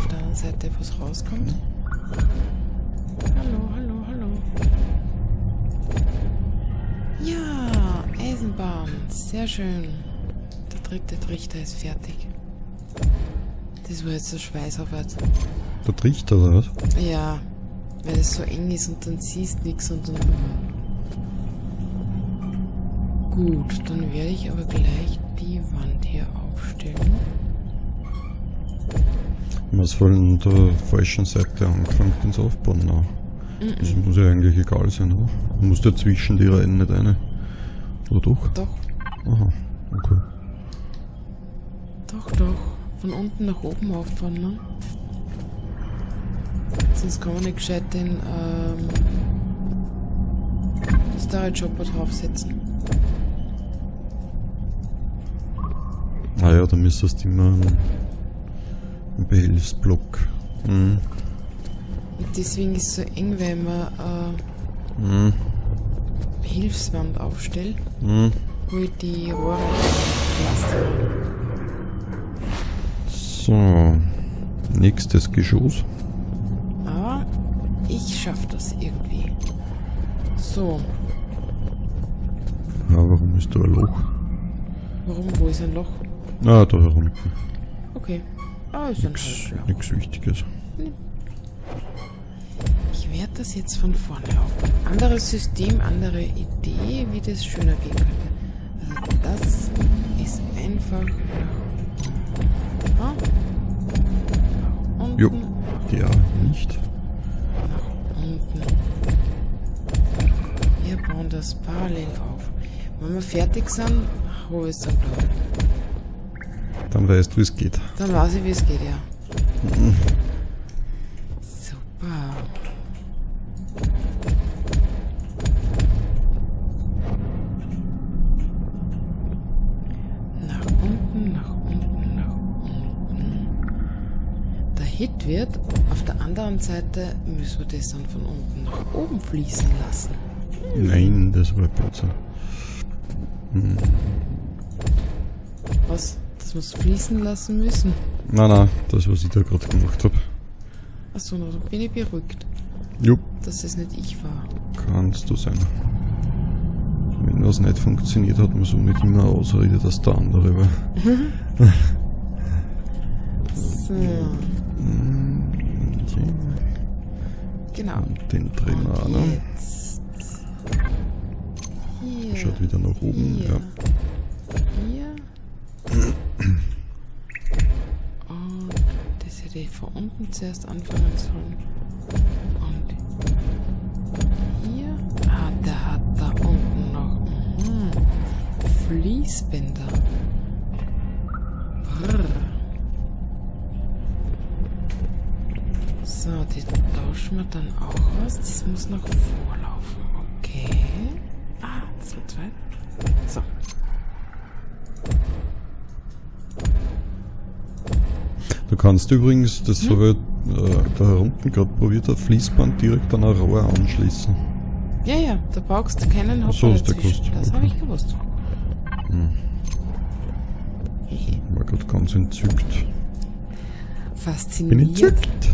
auf der anderen Seite was rauskommt. Hallo, hallo, hallo. Ja, Eisenbahn. Sehr schön. Der dritte Trichter ist fertig. Das war jetzt so Schweißarbeit. Der Trichter oder was? Ja, weil es so eng ist und dann siehst nichts und dann... Gut, dann werde ich aber gleich die Wand hier aufstellen. Du hast von der falschen Seite angefangen ins Aufbauen. Nein. Das muss ja eigentlich egal sein, oder? Du musst ja zwischen die Reihen nicht eine. Oder doch? Doch. Aha, okay. Doch, doch. Von unten nach oben aufbauen, ne? Sonst kann man nicht gescheit den Storage Hopper draufsetzen. Ah ja, da müsstest du immer einen Behelfsblock. Mhm. Und deswegen ist es so eng, weil man Hilfswand aufstellt, wo ich die Rohre pflastere. So, nächstes Geschoss. Aber ich schaffe das irgendwie. So. Ja, warum ist da ein Loch? Warum? Wo ist ein Loch? Ah, da herunten. Okay. Ah, ist ein Halbloch. Nichts Wichtiges. Ich werde das jetzt von vorne aufbauen. Anderes System, andere Idee, wie das schöner gehen könnte. Also das ist einfach nach unten. Jo, ja, nicht. Nach unten. Wir bauen das parallel auf. Wenn wir fertig sind, hole ich es dann klar. Dann weißt du, wie es geht. Dann weiß ich, wie es geht, ja. Super. Nach unten, nach unten, nach unten. Der Hit wird, auf der anderen Seite müssen wir das dann von unten nach oben fließen lassen. Nein, das war Blödsinn. Was? Dass wir es fließen lassen müssen? Nein, das, was ich da gerade gemacht habe. Achso, na, dann bin ich beruhigt, Jupp, dass es nicht ich war. kannst du sein. Wenn was nicht funktioniert, hat man somit immer eine Ausrede, dass der andere war. So. Genau. Und den drehen wir auch noch. Jetzt. Hier. Schaut wieder nach oben. Hier. Ja. Hier. Und das hätte ich von unten zuerst anfangen sollen. Und hier. Ah, der hat da unten noch Fließbänder. Brrr. So, die tauschen wir dann auch aus. Das muss noch vorlaufen. Okay. Ah, das wird zwei. So. Du kannst übrigens, das habe ich da herunten gerade probiert, ein Fließband direkt an ein Rohr anschließen. Ja, ja, da brauchst du keinen Hopper So ist der dazwischen. gewusst. Das habe ich gewusst. Ich war gerade ganz entzückt. Bin Fasziniert. entzückt.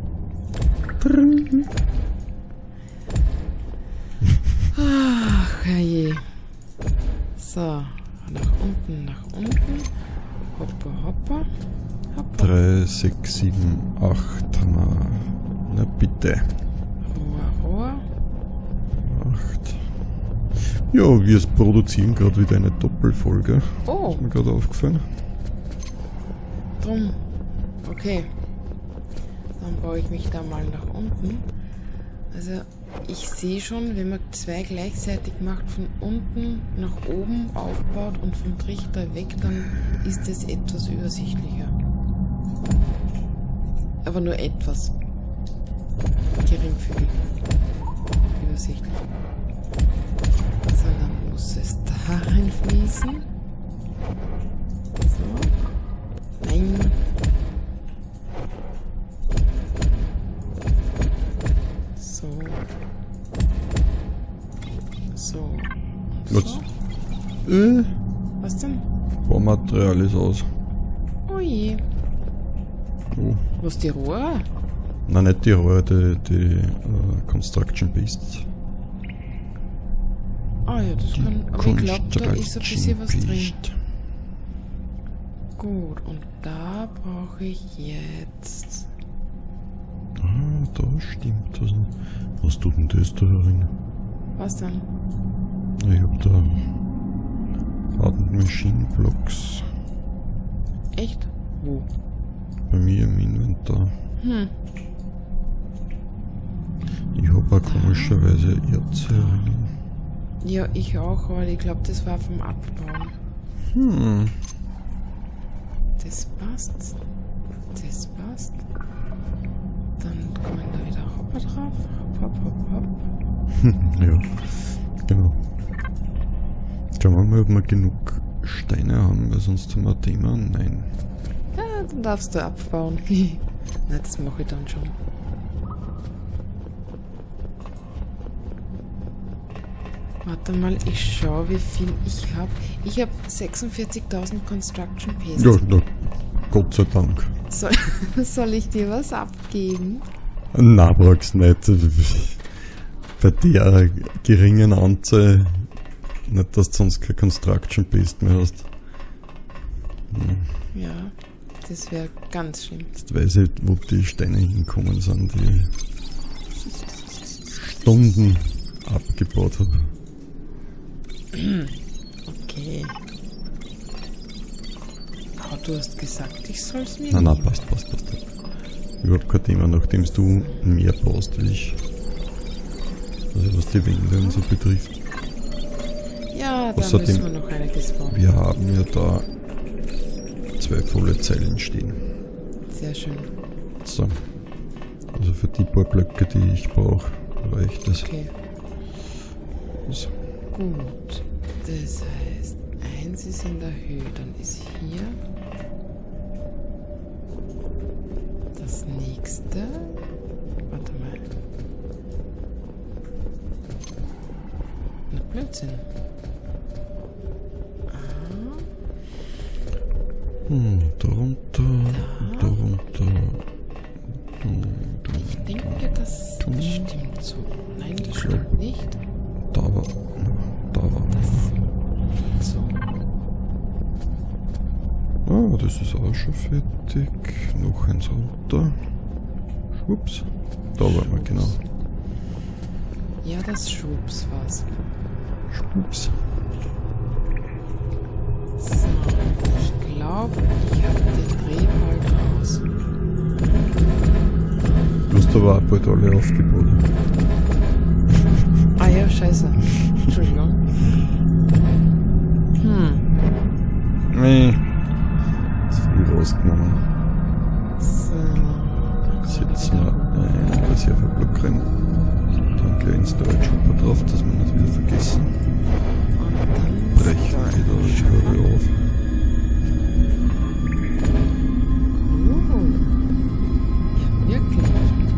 Ach, herrje. So, nach unten, nach unten. Hoppa, hoppa. Hoppa. 3, 6, 7, 8. Na bitte. Rohr, Rohr. 8. Ja, wir produzieren gerade wieder eine Doppelfolge. Oh, Ist mir gerade aufgefallen. drum. Okay. Dann baue ich mich da mal nach unten. Also, ich sehe schon, wenn man zwei gleichzeitig macht, von unten nach oben aufbaut und vom Trichter weg, dann ist es etwas übersichtlicher. Aber nur etwas. Geringfügig. Übersichtlich. So, dann muss es da reinfließen. So. Nein. So. So. Und Was? so. Was denn? Baumaterial ist aus. Oh je. Oh, Was, die Rohre? Nein, nicht die Rohre, die Construction Beasts. Ah ja, das kann... Aber ich glaube, da ist ein bisschen was drin. Gut, und da brauche ich jetzt... Ah, da stimmt was. Was tut denn das da herin? Was denn? Ich hab da Hardened Machine Blocks. Echt? Wo? Bei mir im Inventar. Ich hab auch komischerweise Erze herin. Ja, ich auch, aber ich glaube, das war vom Abbauen. Das passt. Das passt. Dann kommen da wieder Hopper drauf. Hopp, hopp, hopp, hopp. Ja, genau. Schauen wir mal, ob wir genug Steine haben, weil sonst haben wir ein Thema. Nein. Ja, dann darfst du abbauen. Nein, das mache ich dann schon. Warte mal, ich schaue, wie viel ich habe. Ich habe 46.000 Construction Pieces. Ja, na, Gott sei Dank. Soll ich dir was abgeben? Na, brauchst nicht. Bei der geringen Anzahl nicht, dass du sonst kein Construction Beast mehr hast. Ja, das wäre ganz schlimm. Jetzt weiß ich, wo die Steine hinkommen sind, die ich Stunden abgebaut habe. Okay. Aber du hast gesagt, ich soll es mir Nein, nehmen. passt. Überhaupt kein Thema, nachdem du mehr baust wie ich. Also was die Wände und so betrifft. Ja, da Außerdem, müssen wir noch einiges bauen. wir haben ja da 2 volle Zeilen stehen. Sehr schön. So. Also für die paar Blöcke, die ich brauche, reicht es. Okay. So. Gut. Das heißt, 1 ist in der Höhe, dann ist hier das nächste. Warte mal. Na, Blödsinn. Darunter. Ich denke, das stimmt so. Nein, das stimmt nicht. Da war. So. Ah, das ist auch schon fertig. Noch eins runter. Schwupps. Da waren wir, genau. Ja, das Schubs war's. Schwupps. So, ich glaube, ich habe den Drehball raus. Du hast aber auch bald alle aufgebaut. Ah ja, scheiße. Entschuldigung. Nee. Zu viel rausgenommen. So. Setzen wir einen Reserveblock rein. Dann gleich ins Storage Hopper drauf, dass wir nicht wieder vergessen. Brechen wieder Schwere auf. Ja, wirklich.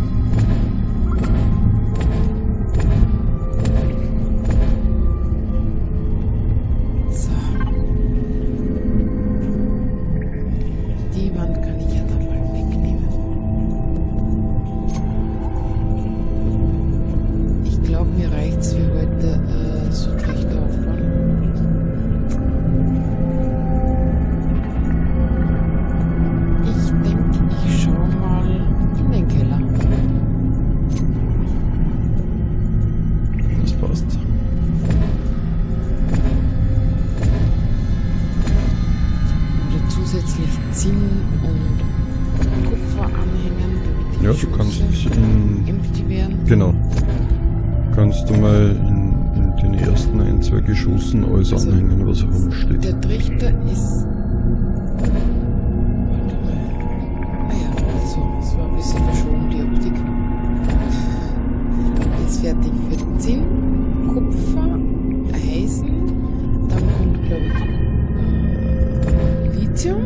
So. Die Wand kann ich ja dann mal wegnehmen. Ich glaube, mir reicht's für heute so Trichter aufbauen. Ich denke, ich schau mal in den Keller. Das passt. Oder zusätzlich Zinn und Kupfer anhängen, damit die Ja, du kannst Schüsse in. empty werden. Genau. Kannst du mal in den ersten 1, 2 Geschossen alles Also, anhängen, was herumsteht. Der Trichter ist... Warte mal. Ah ja, so, es war ein bisschen verschoben, die Optik. Ist fertig für Zinn, Kupfer, Eisen, dann kommt, glaube ich, Lithium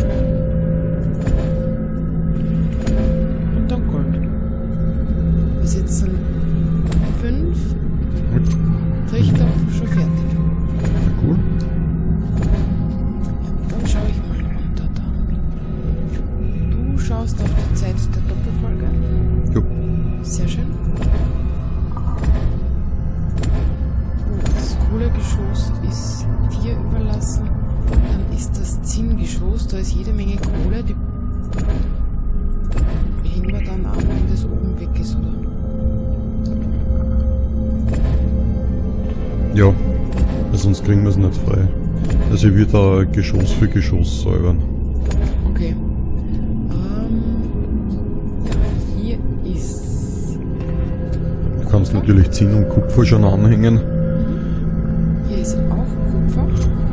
und dann Gold. Bis jetzt sind 5 Trichter schon fertig. Cool. Dann schaue ich mal runter da. Du schaust auf die Zeit da ist jede Menge Kohle, die hängen wir dann an, wenn das oben weg ist, oder? Ja, weil sonst kriegen wir es nicht frei. Also ich würde da Geschoss für Geschoss säubern. Okay. Hier ist... Du kannst natürlich Zinn und Kupfer schon anhängen. Hier ist auch Kupfer.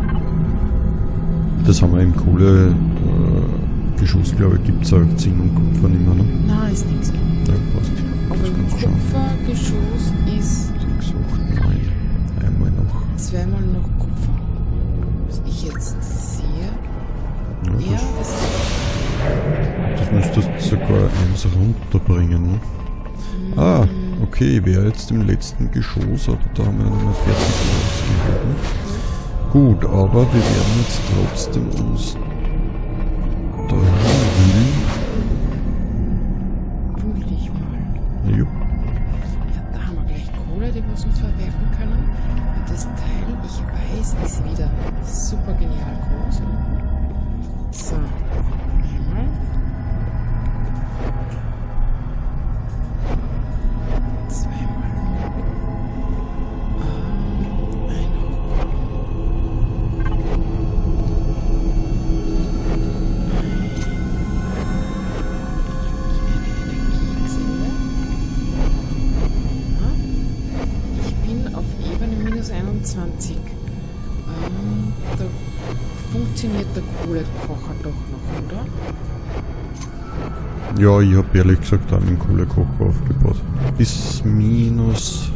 Das haben wir im Kohlegeschoss, glaube ich, gibt es auch Zinn und Kupfer nicht mehr, ne? Nein, ist nichts. Ja, passt. Aber Das im kannst du schauen. Kupfergeschoss ist 6, 8, 9. Einmal noch. zweimal noch Kupfer. Was ich jetzt sehe. Ja, Ja, das ist... das müsstest du sogar eins runterbringen, ne? Ah, okay, ich wäre jetzt im letzten Geschoss, aber da haben wir noch mal fertig ausgehoben. Gut, aber wir werden jetzt trotzdem uns da hinwühlen. Wühl dich mal. Ja. Ja, da haben wir gleich Kohle, die wir uns verwerten können. Und das Teil, ich weiß, ist wieder super genial groß. So, einmal. Zweimal. Ein Rohr. Ich bin auf Ebene minus 21. Da funktioniert der Kohlekocher doch noch, oder? Ja, ich habe ehrlich gesagt auch einen Kohlekocher aufgebaut. Bis minus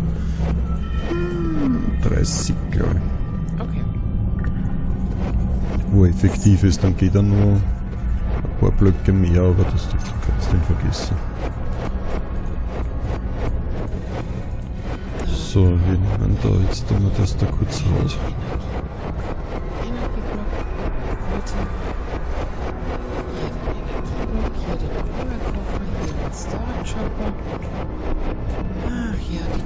30, glaube ich. Okay. Wo effektiv ist, dann geht er nur ein paar Blöcke mehr, aber das du kannst den vergessen. So, wir nehmen da jetzt immer das da kurz raus. Energieblock, Leute. Hier den Energieblock, hier den Kohlekocher, hier den Storage Hopper. Ach ja, die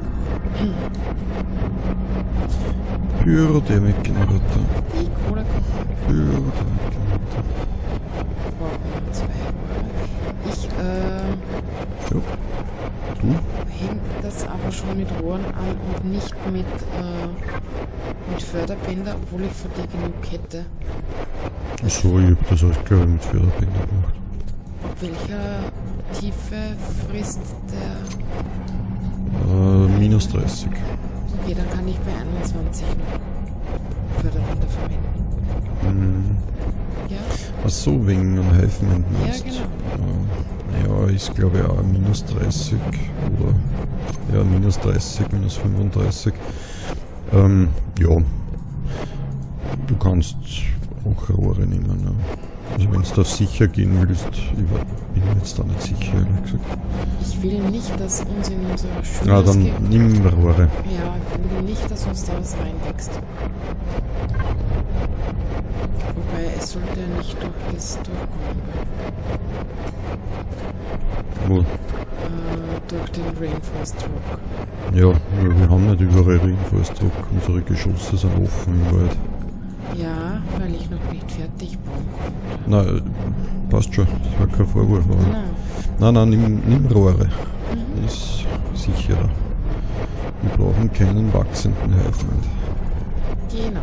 Kohlekocher. Pyrothermik-Generator. Die Kohlekocher. Pyrothermik-Generator. Brauchen wir 2 Rohre. Ich Ja. Du? hänge das aber schon mit Rohren an und nicht mit Förderbänder, obwohl ich von dir genug hätte. Achso, ich hab das auch, glaube ich, mit Förderbänder gemacht. Ab welcher Tiefe frisst der... Minus 30. Okay, dann kann ich bei 21 noch Förderbänder verwenden. Hm. Ja? Achso, wegen einem Hive-Mind Ja, meinst. genau. Ja, ist glaube ich auch minus 30 oder ja, minus 30, minus 35. Ja, du kannst auch Rohre nehmen. Ja. Also wenn du da sicher gehen willst, ich bin mir jetzt da nicht sicher, ehrlich gesagt. Ich will nicht, dass uns in unserer Schule... Ja, dann nimm Rohre. Ja, ich will nicht, dass uns da was reinwächst. Wobei, es sollte ja nicht durch das durchkommen. Wo? Durch den Rainforest-Druck. Ja, wir haben nicht überall Reinforstdruck. Unsere Geschosse sind offen im Wald. Ja, weil ich noch nicht fertig bauen konnte. Nein, passt schon. Das war kein Vorwurf. Aber Nein. Nein, nimm Rohre. Ist sicherer. Wir brauchen keinen wachsenden Hive-Mind. Genau.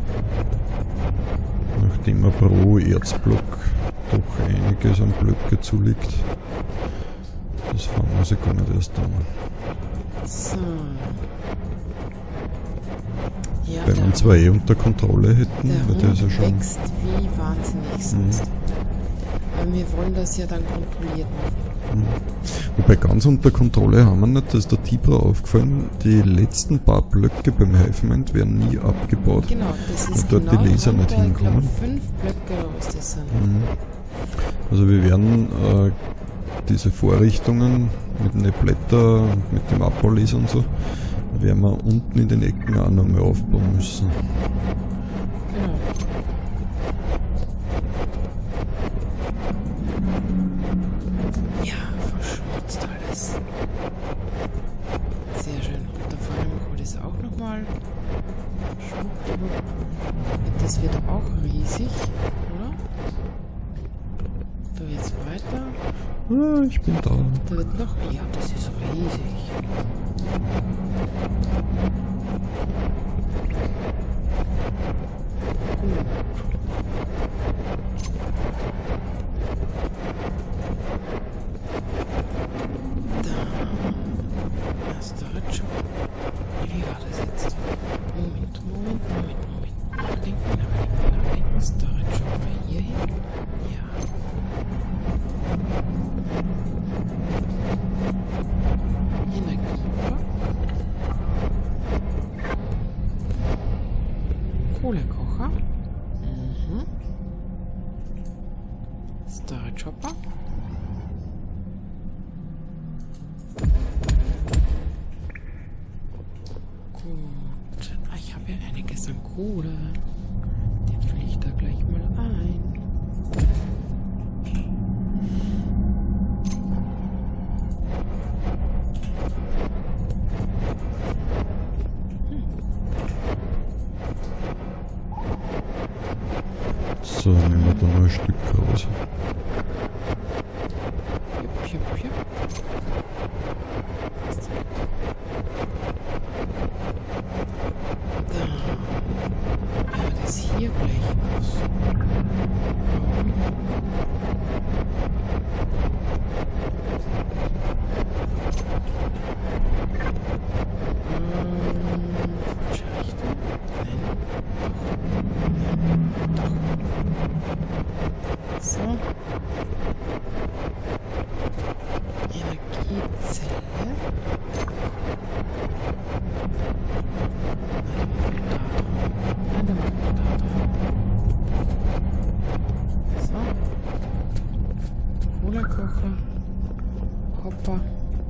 Nachdem er pro Erzblock doch einiges an Blöcke zulegt. Das fangen wir sich gar nicht erst an. So. Ja, Wenn wir zwei unter Kontrolle hätten, der weil der ist ja Hund schon. wächst wie wahnsinnig sonst. Aber wir wollen das ja dann kontrolliert machen. Wobei ganz unter Kontrolle haben wir nicht, da ist der Tibra aufgefallen, die letzten paar Blöcke beim Hive-Mind werden nie abgebaut. Genau, das ist weil dort genau die Laser nicht runter, ich glaube, hinkommen. 5 Blöcke oder was das sind. Also wir werden diese Vorrichtungen mit den Blätter und mit dem Abbaulaser und so, werden wir unten in den Ecken auch nochmal aufbauen müssen. Genau. Ja, verschmutzt alles. Sehr schön. Und da vorne machen wir das auch nochmal. Schwuppdiwupp. Das wird auch riesig, oder? Ah, ich bin da. Da wird noch... Ja, das ist riesig. Gut. Da. Storage. Wie war das jetzt? Moment. Nachdenken. Storage war hier hin. Ja. Energieblock. Kohlekocher. Mhm. Storage Hopper. Gut. Ich habe ja einiges an Kohle. Die fülle ich da gleich mal ein. So, nehmen wir da noch ein Stück raus. Jupp. Da. Ja, das hier gleich aus. Falsche Richtung. Nein. Doch. So. Energiezelle. Nein, da machen wir da drauf. So. Kohlekocher. Hopper.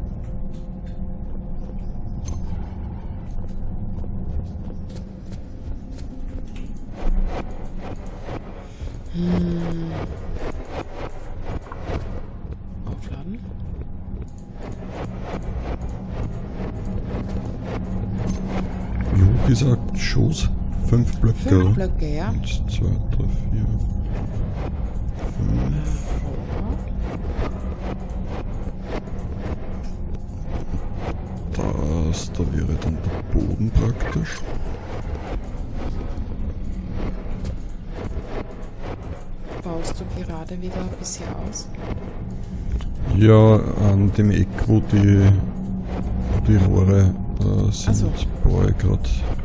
Aufladen. Wie gesagt, Schoß. 5 Blöcke. 5 Blöcke, ja. 1, 2, 3, 4, 5. Da wäre dann der Boden praktisch. Baust du gerade wieder ein bisschen aus? Ja, an dem Eck, wo die Rohre sind, so. baue ich gerade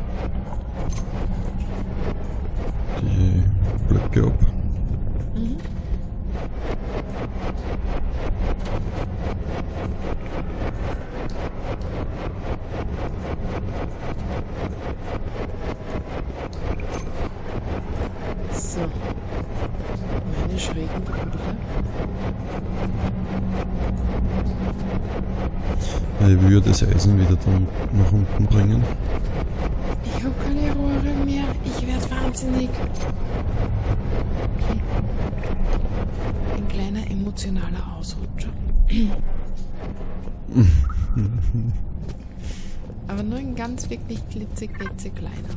die Blöcke ab. Mhm. So. Meine schrägen Gebilde. Ich würde das Eisen wieder dann nach unten bringen. Ich habe keine Rohre mehr. Ich werde wahnsinnig. Okay. Ein kleiner emotionaler Ausrutscher. Aber nur ein ganz wirklich klitzekleiner.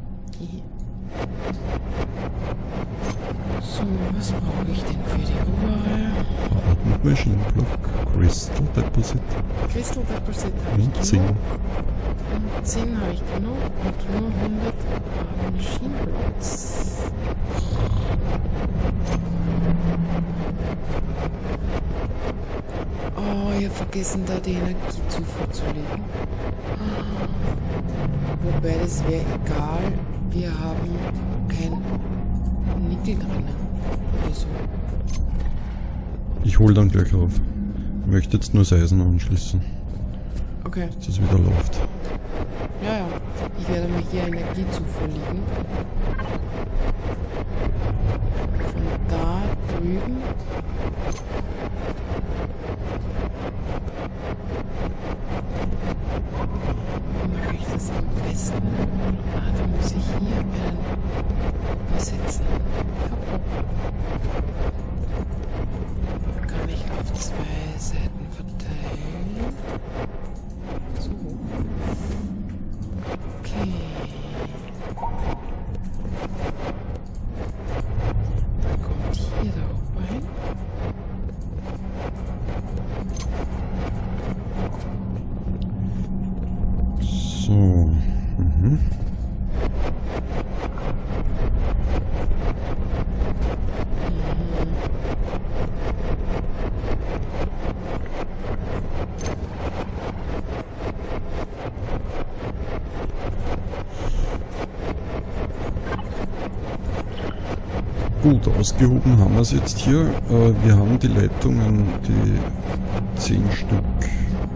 So, was brauche ich denn für die Rohre? Hardened Maschinenblock, Crystal Deposit Crystal Deposit habe ich und genug. Zinn. Und Zinn habe ich genug. Und nur 100 Maschinenblocks. Oh, ich habe vergessen, da die Energiezufuhr zu legen. Wobei, das wäre egal. Wir haben kein Nickel drinnen. Oder so. Ich hole dann gleich auf. Ich möchte jetzt nur das Eisen anschließen, Okay. dass es wieder läuft. Ja. Ich werde mir hier Energiezufuhr legen. Von da drüben. Wie mache ich das am besten? Da muss ich hier einen übersetzen. Kann ich auf 2 Seiten verteilen. So. Okay. Dann kommt hier der Hopper hin. Gut, ausgehoben haben wir es jetzt hier. Wir haben die Leitungen, die 10 Stück,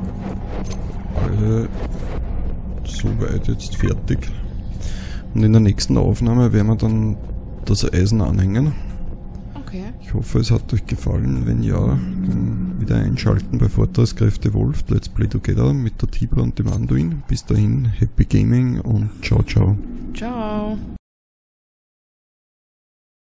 alle soweit jetzt fertig. Und in der nächsten Aufnahme werden wir dann das Eisen anhängen. Okay. Ich hoffe, es hat euch gefallen. Wenn ja, dann wieder einschalten bei Vortragskräfte Wolf, Let's Play Together mit der Tibra und dem Anduin. Bis dahin, Happy Gaming und ciao, ciao. Ciao.